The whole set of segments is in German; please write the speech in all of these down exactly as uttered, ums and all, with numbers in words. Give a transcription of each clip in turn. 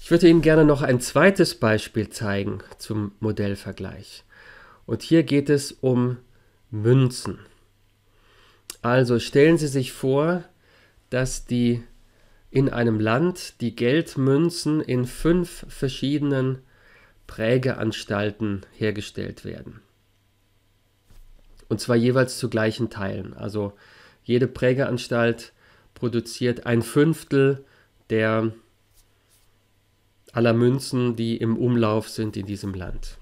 Ich würde Ihnen gerne noch ein zweites Beispiel zeigen zum Modellvergleich. Und hier geht es um Münzen. Also stellen Sie sich vor, dass die in einem Land die Geldmünzen in fünf verschiedenen Prägeanstalten hergestellt werden. Und zwar jeweils zu gleichen Teilen. Also jede Prägeanstalt produziert ein Fünftel der aller Münzen, die im Umlauf sind in diesem Land.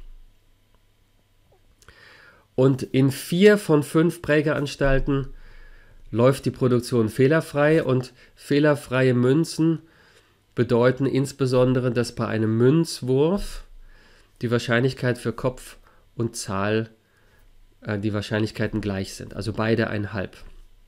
Und in vier von fünf Prägeanstalten läuft die Produktion fehlerfrei, und fehlerfreie Münzen bedeuten insbesondere, dass bei einem Münzwurf die Wahrscheinlichkeit für Kopf und Zahl, äh, die Wahrscheinlichkeiten gleich sind, also beide ein halb.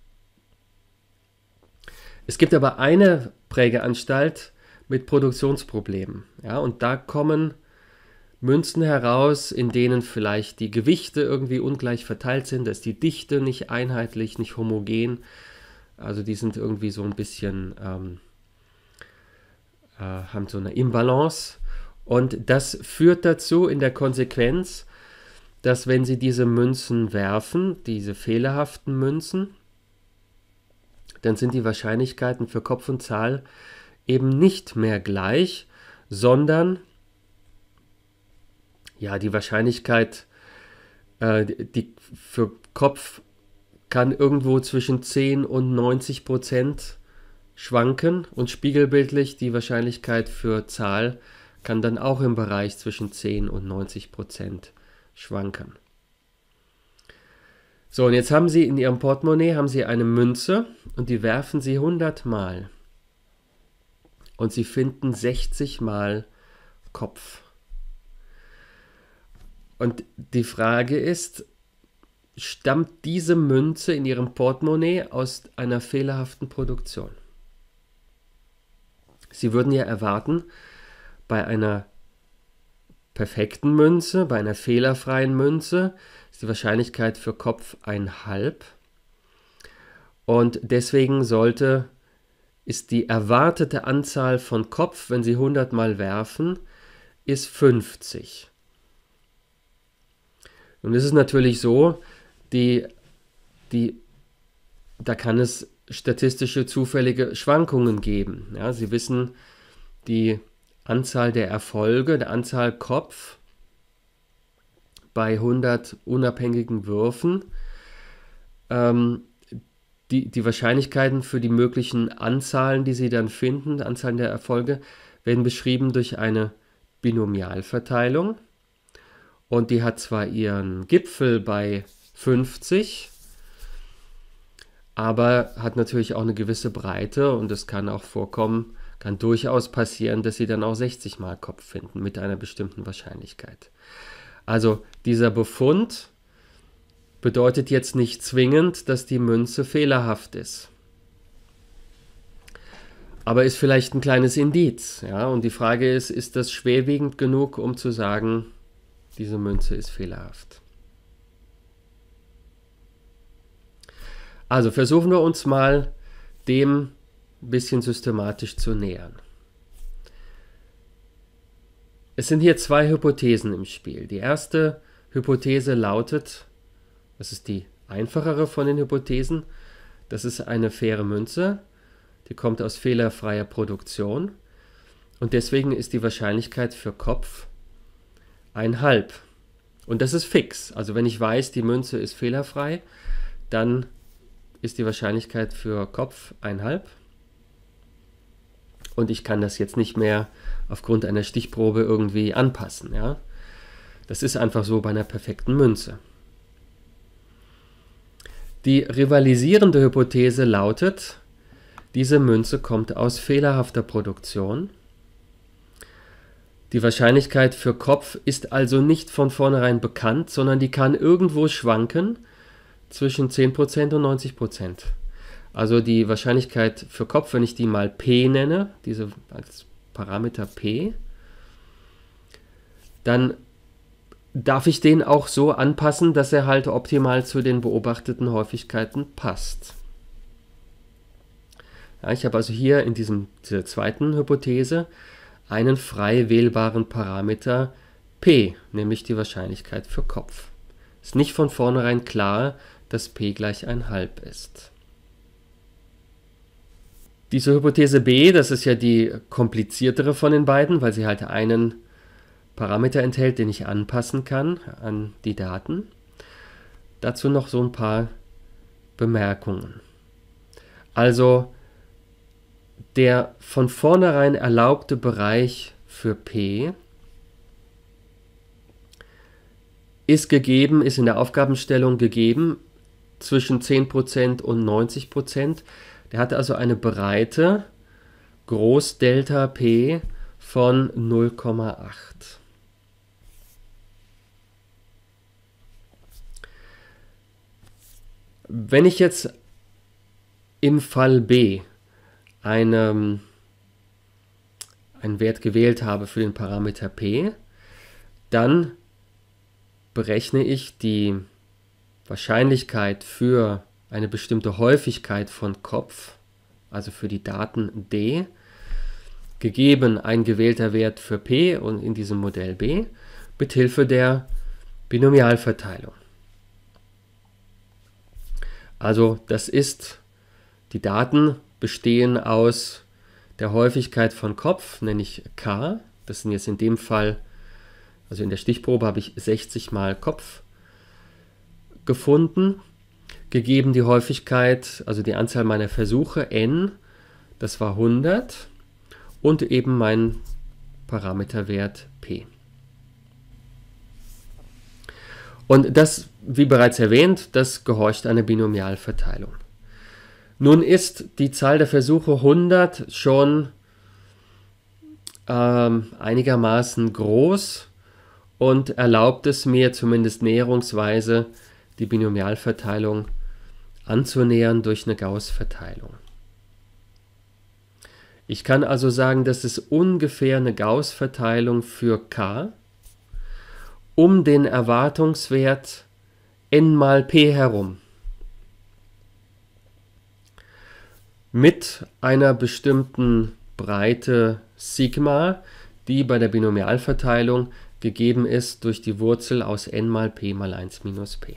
Es gibt aber eine Prägeanstalt mit Produktionsproblemen, ja, und da kommen Münzen heraus, in denen vielleicht die Gewichte irgendwie ungleich verteilt sind, da ist die Dichte nicht einheitlich, nicht homogen, also die sind irgendwie so ein bisschen, ähm, äh, haben so eine Imbalance, und das führt dazu in der Konsequenz, dass wenn Sie diese Münzen werfen, diese fehlerhaften Münzen, dann sind die Wahrscheinlichkeiten für Kopf und Zahl eben nicht mehr gleich, sondern ja, die Wahrscheinlichkeit äh, die für Kopf kann irgendwo zwischen zehn und neunzig Prozent schwanken, und spiegelbildlich die Wahrscheinlichkeit für Zahl kann dann auch im Bereich zwischen zehn und neunzig Prozent schwanken. So, und jetzt haben Sie in Ihrem Portemonnaie haben Sie eine Münze, und die werfen Sie hundert Mal. Und Sie finden sechzig Mal Kopf. Und die Frage ist, stammt diese Münze in Ihrem Portemonnaie aus einer fehlerhaften Produktion? Sie würden ja erwarten, bei einer perfekten Münze, bei einer fehlerfreien Münze, ist die Wahrscheinlichkeit für Kopf ein halb. Und deswegen sollte, ist die erwartete Anzahl von Kopf, wenn Sie hundert Mal werfen, ist fünfzig. Und es ist natürlich so, die, die, da kann es statistische zufällige Schwankungen geben. Ja, Sie wissen, die Anzahl der Erfolge, der Anzahl Kopf bei hundert unabhängigen Würfen, ähm, die, die Wahrscheinlichkeiten für die möglichen Anzahlen, die Sie dann finden, Anzahlen der Erfolge, werden beschrieben durch eine Binomialverteilung. Und die hat zwar ihren Gipfel bei fünfzig, aber hat natürlich auch eine gewisse Breite, und es kann auch vorkommen, kann durchaus passieren, dass Sie dann auch sechzig Mal Kopf finden mit einer bestimmten Wahrscheinlichkeit. Also dieser Befund bedeutet jetzt nicht zwingend, dass die Münze fehlerhaft ist. Aber ist vielleicht ein kleines Indiz. Ja? Und die Frage ist, ist das schwerwiegend genug, um zu sagen, diese Münze ist fehlerhaft? Also versuchen wir uns mal dem ein bisschen systematisch zu nähern. Es sind hier zwei Hypothesen im Spiel. Die erste Hypothese lautet, das ist die einfachere von den Hypothesen, das ist eine faire Münze, die kommt aus fehlerfreier Produktion, und deswegen ist die Wahrscheinlichkeit für Kopf ein halb. Und das ist fix. Also wenn ich weiß, die Münze ist fehlerfrei, dann ist die Wahrscheinlichkeit für Kopf ein halb. Und ich kann das jetzt nicht mehr aufgrund einer Stichprobe irgendwie anpassen. Ja? Das ist einfach so bei einer perfekten Münze. Die rivalisierende Hypothese lautet, diese Münze kommt aus fehlerhafter Produktion. Die Wahrscheinlichkeit für Kopf ist also nicht von vornherein bekannt, sondern die kann irgendwo schwanken zwischen zehn Prozent und neunzig Prozent. Also die Wahrscheinlichkeit für Kopf, wenn ich die mal P nenne, diese als Parameter P, dann darf ich den auch so anpassen, dass er halt optimal zu den beobachteten Häufigkeiten passt. Ja, ich habe also hier in diesem, dieser zweiten Hypothese einen frei wählbaren Parameter P, nämlich die Wahrscheinlichkeit für Kopf. Ist nicht von vornherein klar, dass P gleich ein Halb ist. Diese Hypothese B, das ist ja die kompliziertere von den beiden, weil sie halt einen Parameter enthält, den ich anpassen kann an die Daten. Dazu noch so ein paar Bemerkungen. Also der von vornherein erlaubte Bereich für P ist gegeben, ist in der Aufgabenstellung gegeben zwischen zehn Prozent und neunzig Prozent. Der hat also eine Breite Groß-Delta P von null Komma acht. Wenn ich jetzt im Fall B eine, einen Wert gewählt habe für den Parameter P, dann berechne ich die Wahrscheinlichkeit für eine bestimmte Häufigkeit von Kopf, also für die Daten D, gegeben ein gewählter Wert für P und in diesem Modell B, mit Hilfe der Binomialverteilung. Also das ist, die Daten bestehen aus der Häufigkeit von Kopf, nenne ich K. Das sind jetzt in dem Fall, also in der Stichprobe habe ich sechzig mal Kopf gefunden, gegeben die Häufigkeit, also die Anzahl meiner Versuche, n, das war hundert, und eben mein Parameterwert P. Und das, wie bereits erwähnt, das gehorcht einer Binomialverteilung. Nun ist die Zahl der Versuche hundert schon ähm, einigermaßen groß und erlaubt es mir zumindest näherungsweise die Binomialverteilung anzunähern durch eine Gauß-Verteilung. Ich kann also sagen, das ist ungefähr eine Gauß-Verteilung für K um den Erwartungswert n mal P herum. Mit einer bestimmten Breite Sigma, die bei der Binomialverteilung gegeben ist durch die Wurzel aus n mal P mal eins minus P.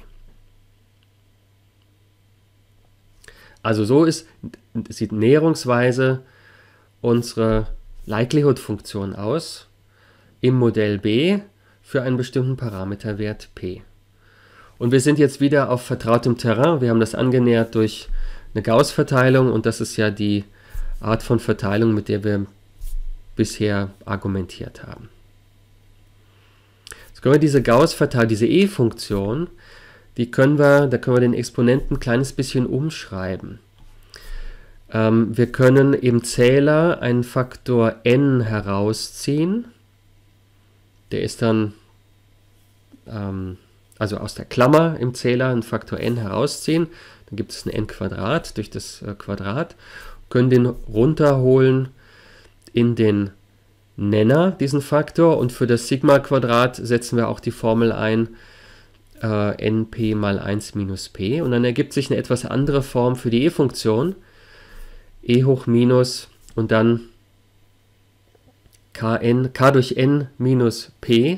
Also so ist, sieht näherungsweise unsere Likelihood-Funktion aus im Modell B für einen bestimmten Parameterwert P. Und wir sind jetzt wieder auf vertrautem Terrain. Wir haben das angenähert durch eine Gauß-Verteilung und das ist ja die Art von Verteilung, mit der wir bisher argumentiert haben. Jetzt können wir diese Gauß-Verteilung, diese E-Funktion, die können wir, da können wir den Exponenten ein kleines bisschen umschreiben. Ähm, wir können im Zähler einen Faktor n herausziehen. Der ist dann, ähm, also aus der Klammer im Zähler einen Faktor n herausziehen. Dann gibt es ein n Quadrat durch das äh, Quadrat. Können den runterholen in den Nenner, diesen Faktor. Und für das Sigma-Quadrat setzen wir auch die Formel ein, äh, np mal eins minus p. Und dann ergibt sich eine etwas andere Form für die E-Funktion. e hoch minus und dann Kn, k durch n minus p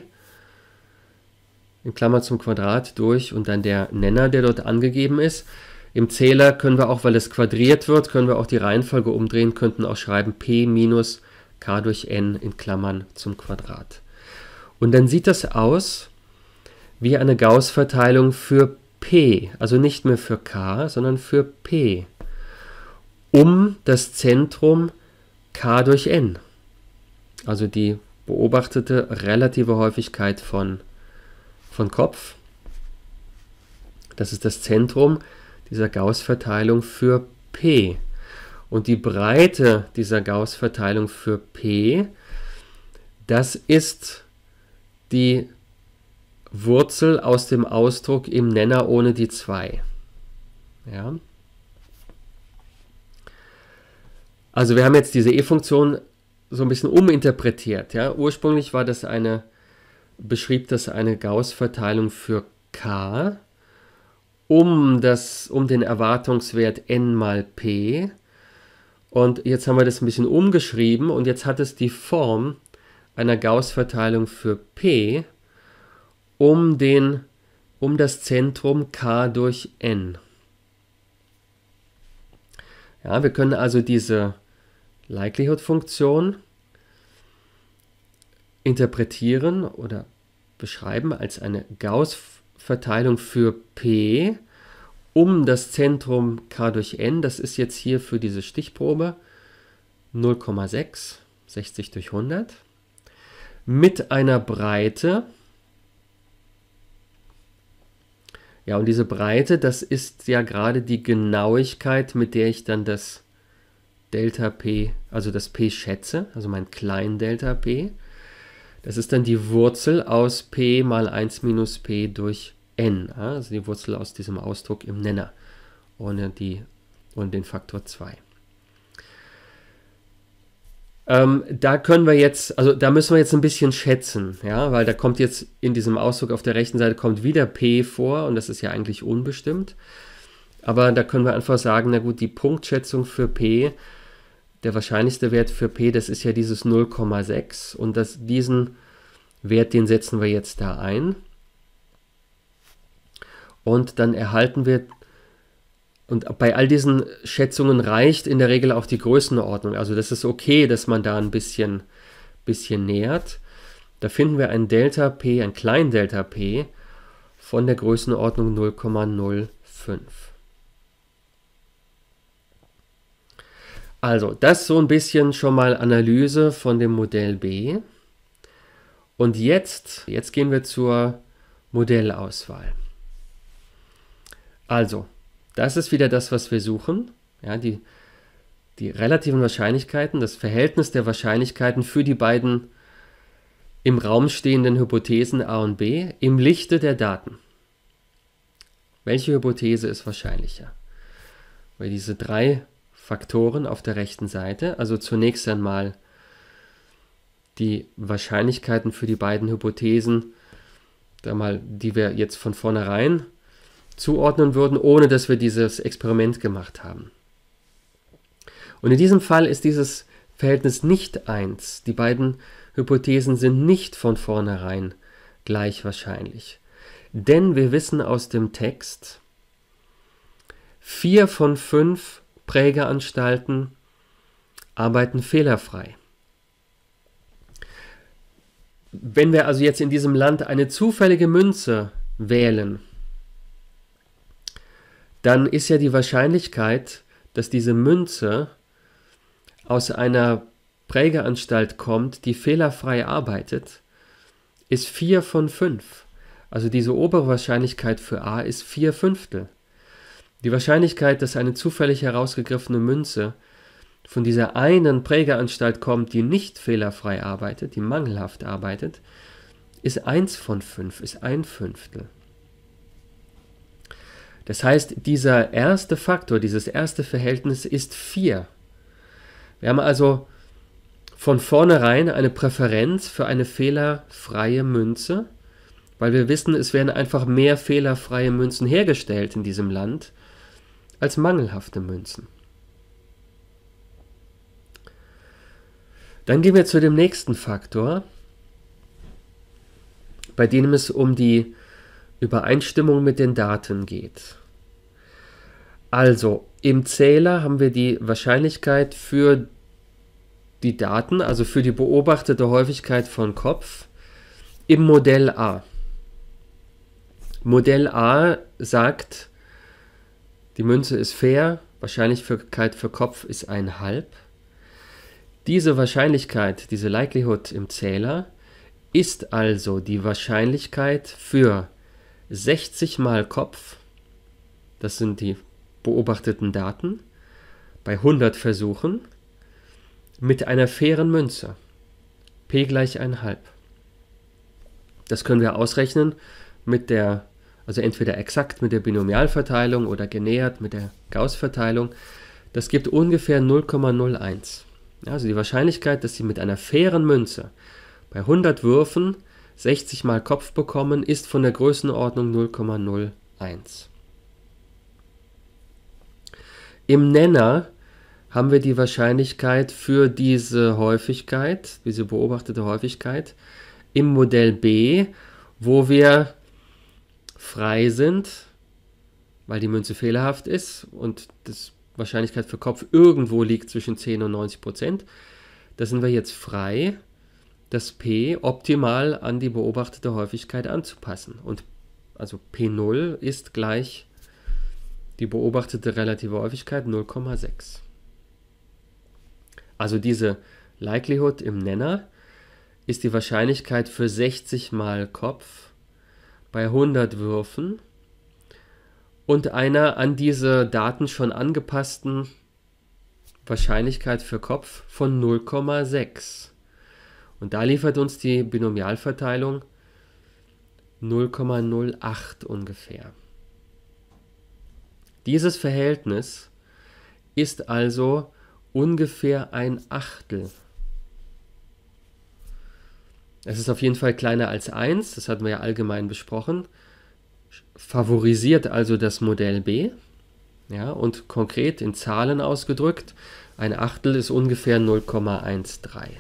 in Klammer zum Quadrat durch und dann der Nenner, der dort angegeben ist. Im Zähler können wir auch, weil es quadriert wird, können wir auch die Reihenfolge umdrehen, könnten auch schreiben p minus k durch n in Klammern zum Quadrat. Und dann sieht das aus wie eine Gauß-Verteilung für p, also nicht mehr für k, sondern für p, um das Zentrum k durch n. Also die beobachtete relative Häufigkeit von, von Kopf. Das ist das Zentrum dieser Gauß-Verteilung für P. Und die Breite dieser Gauß-Verteilung für P, das ist die Wurzel aus dem Ausdruck im Nenner ohne die zwei. Ja. Also wir haben jetzt diese E-Funktion so ein bisschen uminterpretiert. Ja? Ursprünglich war das eine, beschrieb das eine Gauß-Verteilung für K um, das, um den Erwartungswert n mal P. Und jetzt haben wir das ein bisschen umgeschrieben und jetzt hat es die Form einer Gauß-Verteilung für P um, den, um das Zentrum K durch N. Ja, wir können also diese Likelihood-Funktion interpretieren oder beschreiben als eine Gauß-Verteilung für P um das Zentrum K durch N. Das ist jetzt hier für diese Stichprobe null Komma sechs, sechzig durch hundert, mit einer Breite. Ja, und diese Breite, das ist ja gerade die Genauigkeit, mit der ich dann das Delta P, also das P schätze, also mein klein Delta P. Das ist dann die Wurzel aus P mal eins minus P durch N, also die Wurzel aus diesem Ausdruck im Nenner, ohne, die, ohne den Faktor zwei. Ähm, da können wir jetzt, also da müssen wir jetzt ein bisschen schätzen, ja, weil da kommt jetzt in diesem Ausdruck auf der rechten Seite kommt wieder P vor und das ist ja eigentlich unbestimmt. Aber da können wir einfach sagen, na gut, die Punktschätzung für P, der wahrscheinlichste Wert für P, das ist ja dieses null Komma sechs und das, diesen Wert, den setzen wir jetzt da ein. Und dann erhalten wir, und bei all diesen Schätzungen reicht in der Regel auch die Größenordnung. Also das ist okay, dass man da ein bisschen, bisschen nähert. Da finden wir ein Delta P, ein klein Delta P von der Größenordnung null Komma null fünf. Also das so ein bisschen schon mal Analyse von dem Modell B. Und jetzt, jetzt gehen wir zur Modellauswahl. Also, das ist wieder das, was wir suchen. Ja, die, die relativen Wahrscheinlichkeiten, das Verhältnis der Wahrscheinlichkeiten für die beiden im Raum stehenden Hypothesen A und B im Lichte der Daten. Welche Hypothese ist wahrscheinlicher? Weil diese drei Faktoren auf der rechten Seite, also zunächst einmal die Wahrscheinlichkeiten für die beiden Hypothesen, die wir jetzt von vornherein zuordnen würden, ohne dass wir dieses Experiment gemacht haben. Und in diesem Fall ist dieses Verhältnis nicht eins. Die beiden Hypothesen sind nicht von vornherein gleich wahrscheinlich. Denn wir wissen aus dem Text, vier von fünf Prägeanstalten arbeiten fehlerfrei. Wenn wir also jetzt in diesem Land eine zufällige Münze wählen, dann ist ja die Wahrscheinlichkeit, dass diese Münze aus einer Prägeanstalt kommt, die fehlerfrei arbeitet, ist vier von fünf. Also diese obere Wahrscheinlichkeit für A ist vier Fünftel. Die Wahrscheinlichkeit, dass eine zufällig herausgegriffene Münze von dieser einen Prägeanstalt kommt, die nicht fehlerfrei arbeitet, die mangelhaft arbeitet, ist eins von fünf, ist ein Fünftel. Das heißt, dieser erste Faktor, dieses erste Verhältnis ist vier. Wir haben also von vornherein eine Präferenz für eine fehlerfreie Münze, weil wir wissen, es werden einfach mehr fehlerfreie Münzen hergestellt in diesem Land als mangelhafte Münzen. Dann gehen wir zu dem nächsten Faktor, bei dem es um die Übereinstimmung mit den Daten geht. Also im Zähler haben wir die Wahrscheinlichkeit für die Daten, also für die beobachtete Häufigkeit von Kopf, im Modell A. Modell A sagt, die Münze ist fair, Wahrscheinlichkeit für Kopf ist ein halb. Diese Wahrscheinlichkeit, diese Likelihood im Zähler, ist also die Wahrscheinlichkeit für sechzig mal Kopf, das sind die beobachteten Daten, bei hundert Versuchen, mit einer fairen Münze, P gleich ein halb. Das können wir ausrechnen mit der, also entweder exakt mit der Binomialverteilung oder genähert mit der Gauß-Verteilung. Das gibt ungefähr null Komma null eins. Also die Wahrscheinlichkeit, dass Sie mit einer fairen Münze bei hundert Würfen sechzig mal Kopf bekommen, ist von der Größenordnung null Komma null eins. Im Nenner haben wir die Wahrscheinlichkeit für diese Häufigkeit, diese beobachtete Häufigkeit im Modell B, wo wir frei sind, weil die Münze fehlerhaft ist und die Wahrscheinlichkeit für Kopf irgendwo liegt zwischen zehn und neunzig Prozent. Da sind wir jetzt frei, das P optimal an die beobachtete Häufigkeit anzupassen. Und also P null ist gleich die beobachtete relative Häufigkeit null Komma sechs. Also diese Likelihood im Nenner ist die Wahrscheinlichkeit für sechzig mal Kopf bei hundert Würfen und einer an diese Daten schon angepassten Wahrscheinlichkeit für Kopf von null Komma sechs. Und da liefert uns die Binomialverteilung null Komma null acht ungefähr. Dieses Verhältnis ist also ungefähr ein Achtel. Es ist auf jeden Fall kleiner als eins, das hatten wir ja allgemein besprochen, favorisiert also das Modell B, ja, und konkret in Zahlen ausgedrückt, ein Achtel ist ungefähr null Komma dreizehn.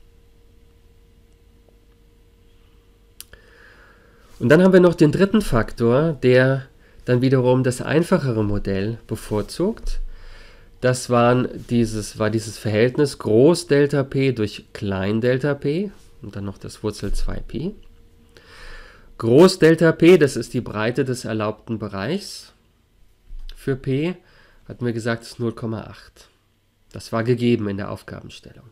Und dann haben wir noch den dritten Faktor, der dann wiederum das einfachere Modell bevorzugt. Das waren dieses, war dieses Verhältnis Groß Delta P durch Klein Delta P und dann noch das Wurzel zwei Pi. Groß Delta P, das ist die Breite des erlaubten Bereichs. Für P hatten wir gesagt, ist null Komma acht. Das war gegeben in der Aufgabenstellung.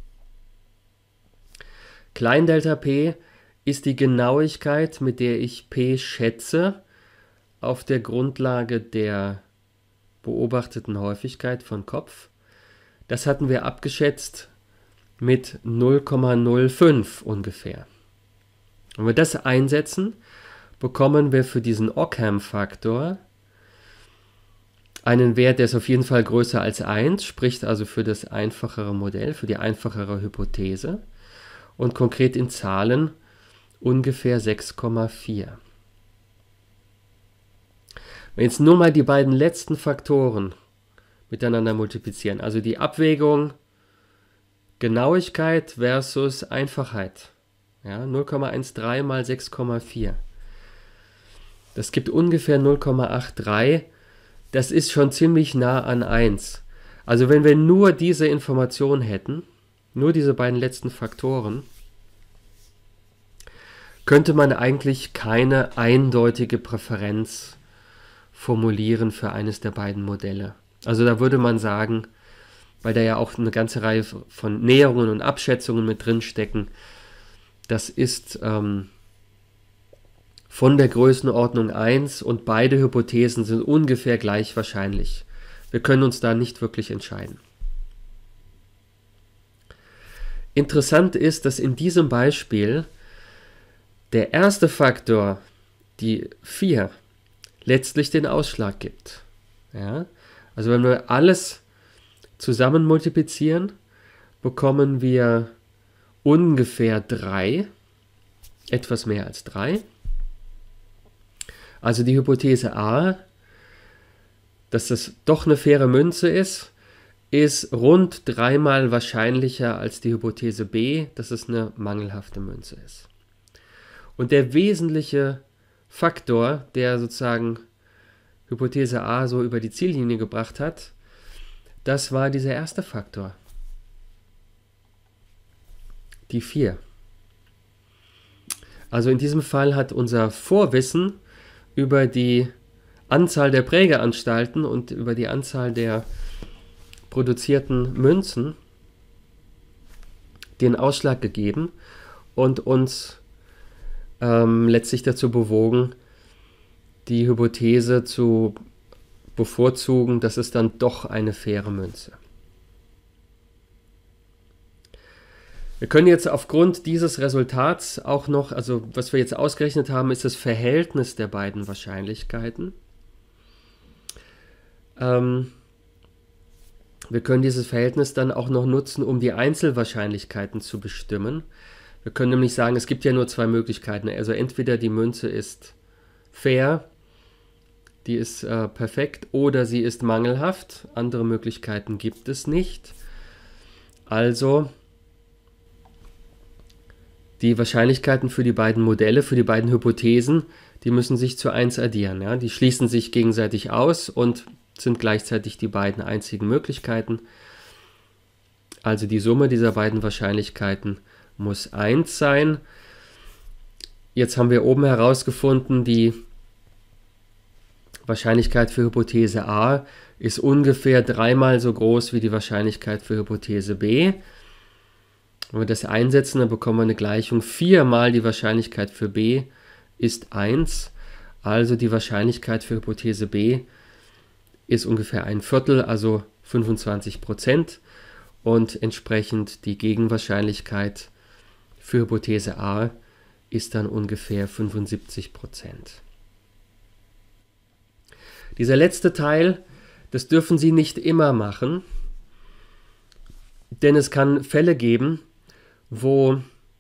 Klein Delta P ist die Genauigkeit, mit der ich P schätze, auf der Grundlage der beobachteten Häufigkeit von Kopf. Das hatten wir abgeschätzt mit null Komma null fünf ungefähr. Wenn wir das einsetzen, bekommen wir für diesen Ockham-Faktor einen Wert, der ist auf jeden Fall größer als eins, spricht also für das einfachere Modell, für die einfachere Hypothese und konkret in Zahlen ungefähr sechs Komma vier. Wenn wir jetzt nur mal die beiden letzten Faktoren miteinander multiplizieren, also die Abwägung Genauigkeit versus Einfachheit, ja, null Komma dreizehn mal sechs Komma vier, das gibt ungefähr null Komma dreiundachtzig, das ist schon ziemlich nah an eins. Also wenn wir nur diese Information hätten, nur diese beiden letzten Faktoren, könnte man eigentlich keine eindeutige Präferenz formulieren für eines der beiden Modelle. Also da würde man sagen, weil da ja auch eine ganze Reihe von Näherungen und Abschätzungen mit drin stecken, das ist ähm, von der Größenordnung eins und beide Hypothesen sind ungefähr gleich wahrscheinlich. Wir können uns da nicht wirklich entscheiden. Interessant ist, dass in diesem Beispiel der erste Faktor, die vier, letztlich den Ausschlag gibt. Ja? Also wenn wir alles zusammen multiplizieren, bekommen wir ungefähr drei, etwas mehr als drei. Also die Hypothese A, dass das doch eine faire Münze ist, ist rund dreimal wahrscheinlicher als die Hypothese B, dass es eine mangelhafte Münze ist. Und der wesentliche Faktor, der sozusagen Hypothese A so über die Ziellinie gebracht hat, das war dieser erste Faktor, die vier. Also in diesem Fall hat unser Vorwissen über die Anzahl der Prägeanstalten und über die Anzahl der produzierten Münzen den Ausschlag gegeben und uns ähm, letztlich dazu bewogen, die Hypothese zu bevorzugen, dass es dann doch eine faire Münze. Wir können jetzt aufgrund dieses Resultats auch noch, also was wir jetzt ausgerechnet haben, ist das Verhältnis der beiden Wahrscheinlichkeiten. Ähm, wir können dieses Verhältnis dann auch noch nutzen, um die Einzelwahrscheinlichkeiten zu bestimmen. Wir können nämlich sagen, es gibt ja nur zwei Möglichkeiten. Also entweder die Münze ist fair, die ist äh, perfekt oder sie ist mangelhaft. Andere Möglichkeiten gibt es nicht. Also die Wahrscheinlichkeiten für die beiden Modelle, für die beiden Hypothesen, die müssen sich zu eins addieren. Ja? Die schließen sich gegenseitig aus und sind gleichzeitig die beiden einzigen Möglichkeiten. Also die Summe dieser beiden Wahrscheinlichkeiten muss eins sein. Jetzt haben wir oben herausgefunden, die Wahrscheinlichkeit für Hypothese A ist ungefähr dreimal so groß wie die Wahrscheinlichkeit für Hypothese B. Wenn wir das einsetzen, dann bekommen wir eine Gleichung. vier mal die Wahrscheinlichkeit für B ist eins. Also die Wahrscheinlichkeit für Hypothese B ist ungefähr ein Viertel, also fünfundzwanzig Prozent. Und entsprechend die Gegenwahrscheinlichkeit für Hypothese A ist dann ungefähr fünfundsiebzig Prozent. Dieser letzte Teil, das dürfen Sie nicht immer machen, denn es kann Fälle geben, wo,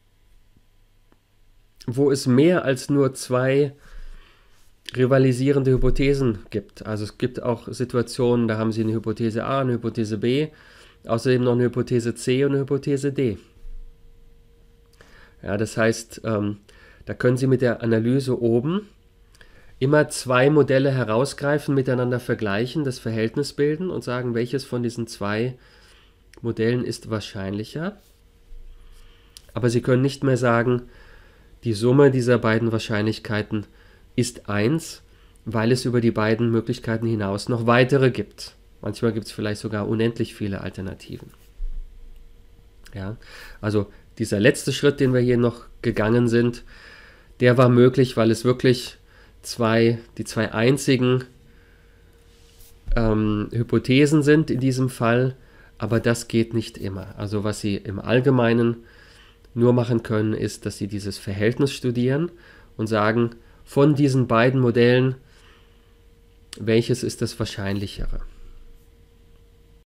wo es mehr als nur zwei rivalisierende Hypothesen gibt. Also es gibt auch Situationen, da haben Sie eine Hypothese A, eine Hypothese B, außerdem noch eine Hypothese C und eine Hypothese D. Ja, das heißt, ähm, da können Sie mit der Analyse oben immer zwei Modelle herausgreifen, miteinander vergleichen, das Verhältnis bilden und sagen, welches von diesen zwei Modellen ist wahrscheinlicher. Aber Sie können nicht mehr sagen, die Summe dieser beiden Wahrscheinlichkeiten ist eins, weil es über die beiden Möglichkeiten hinaus noch weitere gibt. Manchmal gibt es vielleicht sogar unendlich viele Alternativen. Ja, also dieser letzte Schritt, den wir hier noch gegangen sind, der war möglich, weil es wirklich zwei, die zwei einzigen ähm, Hypothesen sind in diesem Fall, aber das geht nicht immer. Also was Sie im Allgemeinen nur machen können, ist, dass Sie dieses Verhältnis studieren und sagen, von diesen beiden Modellen, welches ist das wahrscheinlichere?